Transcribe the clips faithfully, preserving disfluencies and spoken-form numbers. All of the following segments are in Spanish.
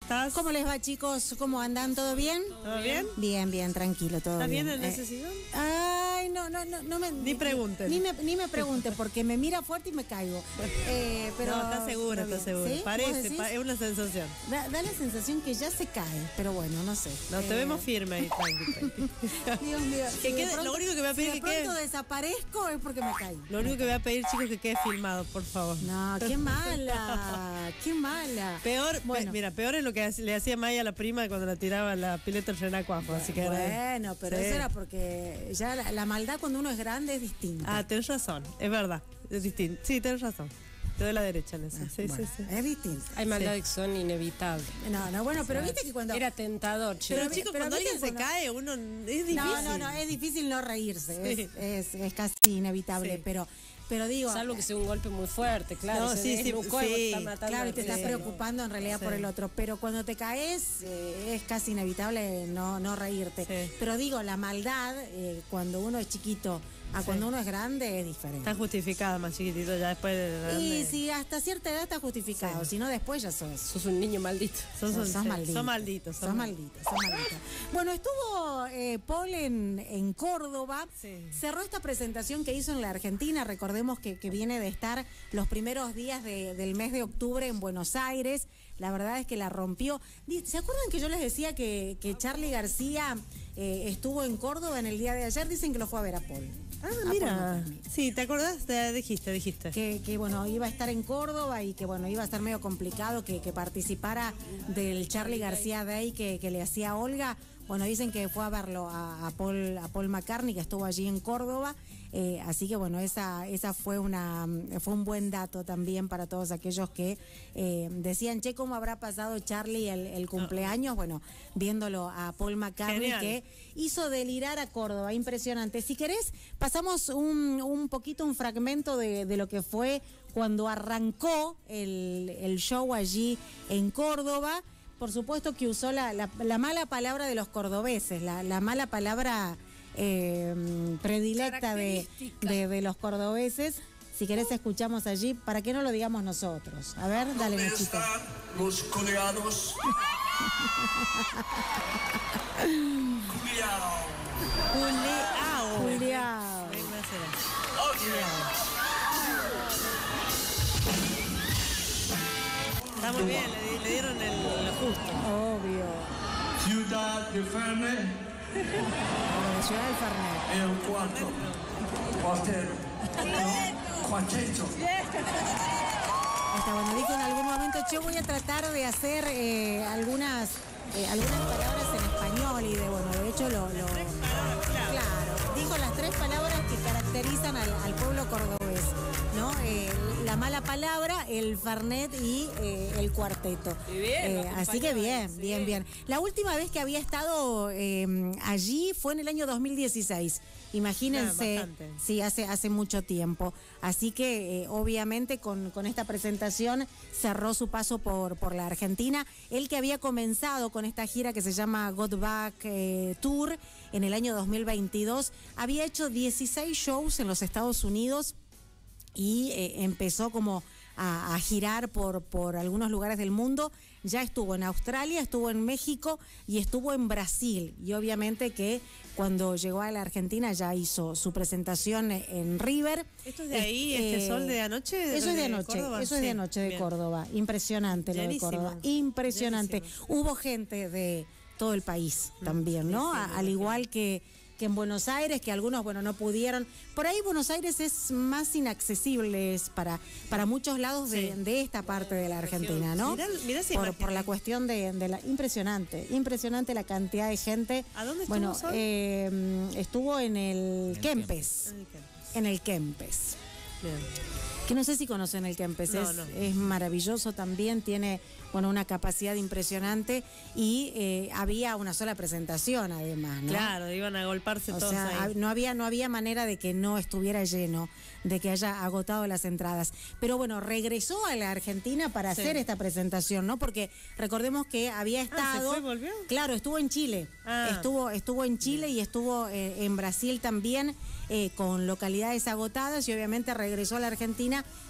¿Estás? ¿Cómo les va, chicos? ¿Cómo andan? ¿Todo bien? ¿Todo bien? Bien, bien, tranquilo, todo ¿Estás bien. bien en Eh, ese sillón? Ay, no, no, no, no me... Ni pregunten. Ni me, ni me pregunte, porque me mira fuerte y me caigo. Eh, pero, no, está segura, pero está bien. segura. ¿Sí? Parece, ¿Vos pa- decís? es una sensación. Da, da la sensación que ya se cae, pero bueno, no sé. No, te Eh, vemos firme ahí, tranqui, tranqui. Dios mío. Que si de quede- pronto- lo único que voy a pedir si de que quede- pronto desaparezco es porque me caí. Lo único que voy a pedir, chicos, es que quede filmado, por favor. No, qué mala, qué mala. Peor, Bueno. pe- mira, peor es lo que hace- le hacía Maya a la prima cuando la tiraba la pileta en Renacuajo, así que era- Bueno, pero Sí. eso era porque ya la, la maldad cuando uno es grande es distinta. Ah, tenés razón, es verdad, es distinto. Sí, tenés razón. Te doy la derecha en eso. Sí, Bueno, sí, sí. es distinto. Hay maldades que son inevitables. No, no, bueno, pero viste que cuando... Era tentador, Pero, chicos. chicos, pero cuando viste alguien se cuando- cae, uno es difícil. No, no, no, es difícil no reírse, Sí. es, es, es casi inevitable, Sí. pero, pero digo... Salvo que sea un golpe muy fuerte, claro. No, se sí, sí, desnucó y sí. está matando Claro, y al te estás vecino. preocupando en realidad Sí. por el otro, pero cuando te caes eh, es casi inevitable no, no reírte. Sí. Pero digo, la maldad, eh, cuando uno es chiquito a Sí. cuando uno es grande, es diferente. Está justificada más chiquitito, ya después de grande. Y si hasta cierta edad está justificado, Sí. si no después ya sos... Sos un niño maldito. Sos, Sos, sos- sos sí, maldito. sos malditos. Sos maldito, sos maldito. Bueno, estuvo eh, Paul en, en Córdoba. Sí. Cerró esta presentación que hizo en la Argentina. Recordemos que, que viene de estar los primeros días de- del mes de octubre en Buenos Aires. La verdad es que la rompió. Di- ¿Se acuerdan que yo les decía que, que Charly García eh, estuvo en Córdoba en el día de ayer? Dicen que lo fue a ver a Paul. Ah, A Paul mira. McCartney. Sí, ¿te acordás? Te dijiste, dijiste. Que, que, bueno, iba a estar en Córdoba y que bueno, iba a estar medio complicado que, que participara del Charly García Day que, que le hacía Olga. Bueno, dicen que fue a verlo a, a Paul, a Paul McCartney, que estuvo allí en Córdoba. Eh, así que bueno, esa, esa fue una fue un buen dato también para todos aquellos que eh, decían, che, ¿cómo habrá pasado Charly el, el cumpleaños? Bueno, viéndolo a Paul McCartney, Genial. que hizo delirar a Córdoba, impresionante. Si querés, pasamos un, un poquito, un fragmento de, de lo que fue cuando arrancó el, el show allí en Córdoba. Por supuesto que usó la, la, la mala palabra de los cordobeses, la, la mala palabra eh, predilecta de, Característica. de, de los cordobeses. Si querés, escuchamos allí, para que no lo digamos nosotros. A ver, dale, ¿Dónde Nachito. están los coleados? Culeado. Culeao. Culeao. Venga, será. Está muy bien, le, di- le dieron el, lo justo. Obvio. Ciudad de Fernet, Como de Ciudad del Fernet. el cuarto. Cuartero. Cuarteto. Está bueno, dijo en algún momento, yo voy a tratar de hacer eh, algunas eh, algunas palabras en español y de bueno, de hecho lo, lo- claro, dijo las tres palabras que caracterizan al, al pueblo cordobés, ¿no? Eh, la mala palabra, el Fernet y eh, el cuarteto. Y bien, lo Eh, así que acompañó, bien, sí. bien, bien. La última vez que había estado eh, allí fue en el año dos mil dieciséis. Imagínense, Ah, bastante. sí, hace, hace mucho tiempo. Así que eh, obviamente con, con esta presentación cerró su paso por, por la Argentina. Él que había comenzado con esta gira que se llama Got Back eh, Tour en el año dos mil veintidós, había hecho dieciséis shows en los Estados Unidos y eh, empezó como a, a girar por, por algunos lugares del mundo. Ya estuvo en Australia, estuvo en México y estuvo en Brasil. Y obviamente que cuando llegó a la Argentina ya hizo su presentación en River. ¿Esto es de ahí, este sol de anoche? Eso es de anoche, Córdoba? eso es de Sí, anoche de bien. Córdoba. Impresionante lo de Llenísimo. Córdoba. Impresionante. Llenísimo. Hubo gente de todo el país también, ¿no? sí, A- me al imagino. igual que, que en Buenos Aires, que algunos, bueno, no pudieron. Por ahí Buenos Aires es más inaccesible es para, para muchos lados de, Sí. de esta parte de la Argentina, ¿no? Mirá- mirá esa por, imagen por la ahí. cuestión de, de la... Impresionante, impresionante la cantidad de gente. ¿A dónde estuvo, Bueno, Sol? eh, estuvo en el Kempes. Ay, qué- En el Kempes. Bien. Que no sé si conocen el Kempes, No, es, no. es maravilloso también, tiene bueno una capacidad impresionante y eh, había una sola presentación además, ¿no? Claro, iban a golparse O todos sea, ahí. hab- no había, no había manera de que no estuviera lleno, de que haya agotado las entradas. Pero bueno, regresó a la Argentina para Sí. hacer esta presentación, ¿no? Porque recordemos que había ¿se estado. fue y volvió? Claro, estuvo en Chile. Ah. Estuvo, estuvo en Chile y estuvo eh, en Brasil también, eh, con localidades agotadas, y obviamente regresó a la Argentina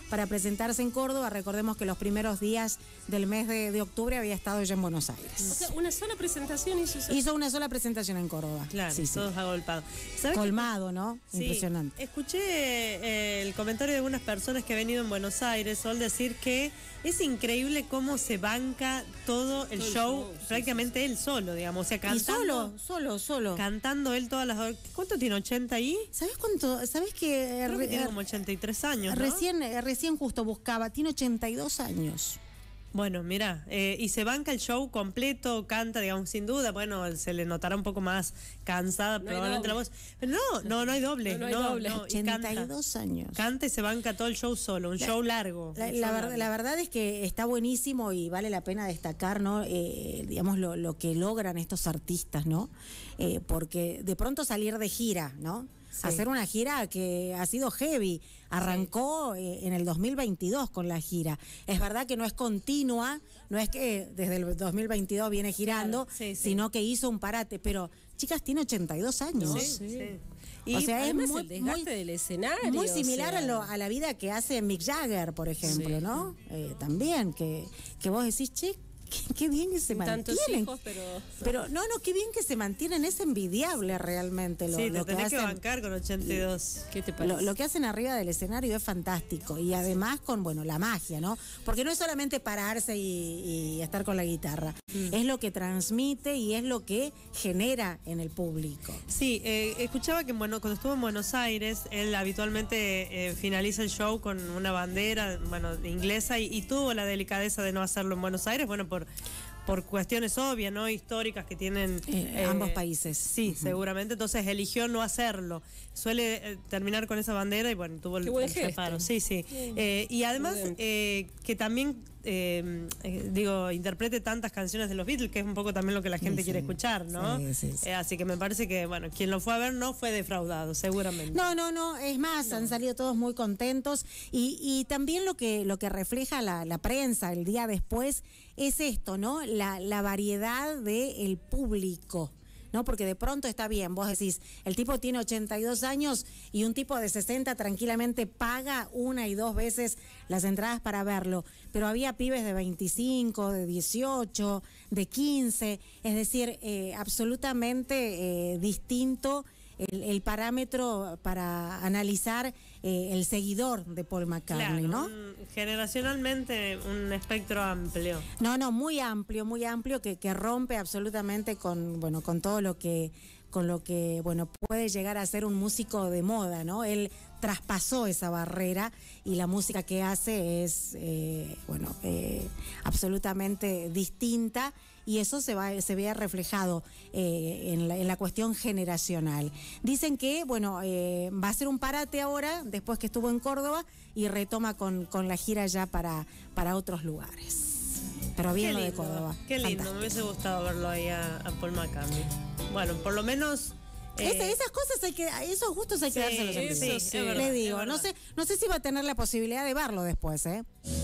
para presentarse en Córdoba. Recordemos que los primeros días del mes de, de octubre había estado ya en Buenos O Aires. sea, una sola presentación hizo eso. Hizo una sola presentación en Córdoba. Claro, sí, sí. todos agolpados. ¿Sabés Colmado, ¿no? Sí, Impresionante. escuché eh, el comentario de algunas personas que han venido en Buenos Aires, Sol, decir que es increíble cómo se banca todo el Todo el show, show, sí, prácticamente él solo, digamos, o sea, Y cantando, solo, solo, solo. cantando él todas las horas. ¿Cuánto tiene? ¿ochenta ahí? ¿Sabes cuánto? ¿Sabes que, Creo que re- tiene como ochenta y tres años, ¿no? recién, eh, recién justo buscaba, tiene ochenta y dos años. Bueno, mira, eh, y se banca el show completo, canta, digamos, sin duda, bueno, se le notará un poco más cansada No hay probablemente la doble. voz. Pero no, no, no hay doble. No, no hay no, doble. no, y ochenta y canta. dos años. Canta y se banca todo el show solo, un show largo. La, un la show ver- largo. la verdad es que está buenísimo y vale la pena destacar, ¿no? Eh, digamos, lo, lo que logran estos artistas, ¿no? Eh, porque de pronto salir de gira, ¿no? Sí. Hacer una gira que ha sido heavy. Arrancó eh, en el dos mil veintidós con la gira. Es verdad que no es continua, no es que desde el dos mil veintidós viene girando, Claro, sí, sí. sino que hizo un parate. Pero, chicas, tiene ochenta y dos años. Sí, sí. Y O sea, es Además, muy, el desgaste muy- del escenario. muy o similar sea, a, lo- a la vida que hace Mick Jagger, por ejemplo, Sí. ¿no? Eh, también, que, que vos decís, che, qué, qué bien que se sin tantos mantienen. hijos, pero... Pero no, no, qué bien que se mantienen, es envidiable realmente lo, sí, te lo que tenés que hacen. bancar con ochenta y dos. ¿Qué te parece? Lo, lo que hacen arriba del escenario es fantástico y además con, bueno, la magia, ¿no? Porque no es solamente pararse y, y estar con la guitarra, es lo que transmite y es lo que genera en el público. Sí, eh, escuchaba que bueno, cuando estuvo en Buenos Aires, él habitualmente eh, finaliza el show con una bandera, bueno, inglesa y, y tuvo la delicadeza de no hacerlo en Buenos Aires, bueno, por por cuestiones obvias, ¿no? Históricas que tienen Eh, ambos países. Sí, seguramente. Entonces eligió no hacerlo. Suele eh, terminar con esa bandera y bueno, tuvo el, Qué buen el gesto. reparo. Sí, sí. Eh, y además Prudente. eh, que también eh, eh, digo, interprete tantas canciones de los Beatles, que es un poco también lo que la gente Sí, quiere sí. escuchar, ¿no? Sí, sí, sí. Eh, así que me parece que, bueno, quien lo fue a ver no fue defraudado, seguramente. No, no, no, es más, han salido todos muy contentos y, y también lo que, lo que refleja la, la prensa el día después es esto, ¿no? La, la variedad del público. ¿No? Porque de pronto está bien, vos decís, el tipo tiene ochenta y dos años y un tipo de sesenta tranquilamente paga una y dos veces las entradas para verlo, pero había pibes de veinticinco, de dieciocho, de quince, es decir, eh, absolutamente eh, distinto el, el parámetro para analizar eh, el seguidor de Paul McCartney, Claro, ¿no? un- generacionalmente un espectro amplio. No, no, muy amplio, muy amplio que, que rompe absolutamente con, bueno, con todo lo que, con lo que, bueno, puede llegar a ser un músico de moda, ¿no? Él traspasó esa barrera y la música que hace es, eh, bueno, eh, absolutamente distinta y eso se va, se vea reflejado eh, en, la, en la cuestión generacional. Dicen que, bueno, eh, va a ser un parate ahora, después que estuvo en Córdoba, y retoma con, con la gira ya para, para otros lugares. Pero bien Qué lo de lindo, Córdoba. Qué lindo, Fantástico. me hubiese gustado verlo ahí a, a Paul McCartney. Bueno, por lo menos... eh, Esa- esas cosas hay que, esos gustos hay que Sí, dárselos en eso vivo. sí, sí. es verdad, Le es digo, verdad. no sé, no sé si va a tener la posibilidad de verlo después, ¿eh?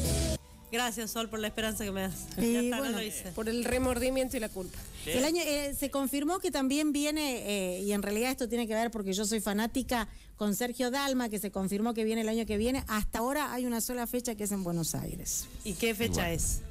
Gracias, Sol, por la esperanza que me das. Y Ya está, bueno, no lo hice. Por el remordimiento y la culpa. El año eh, se confirmó que también viene, eh, y en realidad esto tiene que ver porque yo soy fanática, con Sergio Dalma, que se confirmó que viene el año que viene. Hasta ahora hay una sola fecha que es en Buenos Aires. ¿Y qué fecha es?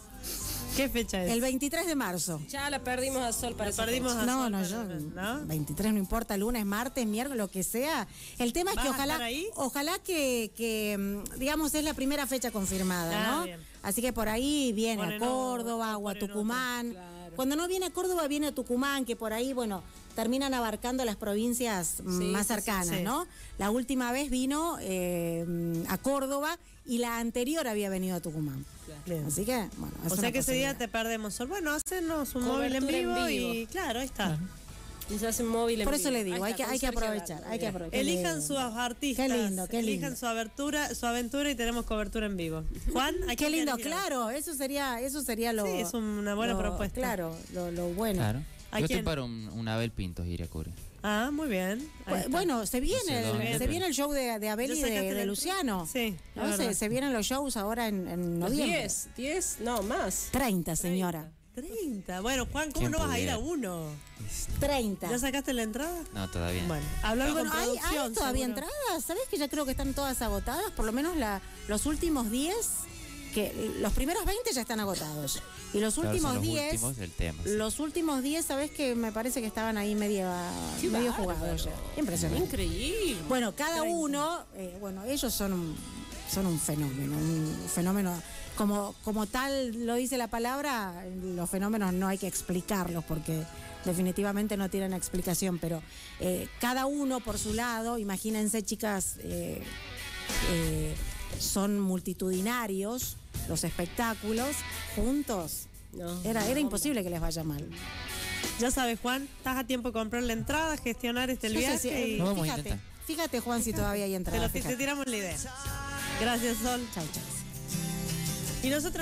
¿Qué fecha es? El veintitrés de marzo. Ya la perdimos a Sol para La esa perdimos fecha. a No, Sol, no, pero- yo, ¿no? veintitrés no importa, lunes, martes, miércoles, lo que sea. El tema es ¿Vas que a estar ojalá, ahí? ojalá que, que, mm, digamos, es la primera fecha confirmada, Ah, ¿no? bien. Así que por ahí viene Ponen a Córdoba otro, o a ponen Tucumán. otro, claro. Cuando no viene a Córdoba, viene a Tucumán, que por ahí, bueno, terminan abarcando las provincias mm, Sí, más sí, sí, cercanas, sí. ¿no? La última vez vino eh, mm, a Córdoba y la anterior había venido a Tucumán. Bien. Así que, bueno, es O sea una que ese día posibilidad. te perdemos, Sol. Bueno, hacernos un Cobertura móvil en en vivo, vivo. y claro, ahí está. Y se hace móvil en Por eso vivo. le digo, Ahí hay que, está, hay que con Sergio aprovechar, Dalma, hay que mira. aprovechar. Elijan Qué sus artistas. Qué lindo, qué Elijan lindo. su abertura, su aventura y tenemos cobertura en vivo. Juan, ¿a Qué quién lindo, querés ir a ver? claro, eso sería, eso sería lo. Sí, es una buena lo- propuesta. Claro, lo, lo bueno. Claro. ¿A Yo estoy quién? para un, un Abel Pintos ir a cubrir. Ah, muy bien. Ahí Bu- está. Bueno, se viene, No sé el, dónde, se pero- viene el show de, de Abel ¿Ya y sacaste de, la de entrada? Luciano. Sí, ¿No? es Se, verdad. se vienen los shows ahora en, en noviembre. diez, diez, no, más. treinta, señora. treinta. Bueno, Juan, ¿cómo ¿Quién no vas a ir pudiera? a uno? treinta. ¿Ya sacaste la entrada? No, todavía. Bueno, hablando Bueno, con ¿hay, producción. hay todavía seguro. entradas? ¿Sabés que ya creo que están todas agotadas? Por lo menos la, los últimos diez, que los primeros veinte ya están agotados. Y los Claro, son últimos los diez, últimos del tema. sí. los últimos diez, ¿sabés que me parece que estaban ahí medio, Qué medio bárbaro. jugados ya? Impresionante. Increíble. Bueno, cada treinta. uno, eh, bueno, ellos son un, son un fenómeno, un fenómeno, como, como tal lo dice la palabra, los fenómenos no hay que explicarlos porque definitivamente no tienen explicación, pero eh, cada uno por su lado, imagínense chicas, eh, eh, son multitudinarios los espectáculos, juntos, No. era, era imposible que les vaya mal. Ya sabes, Juan, estás a tiempo de comprar la entrada, gestionar este el Yo sé viaje si- eh, y No, vamos a fíjate, intentar. fíjate Juan si todavía hay te, entradas. lo, te fíjate. tiramos la idea. Gracias, Sol. Chau, chau. Y nosotros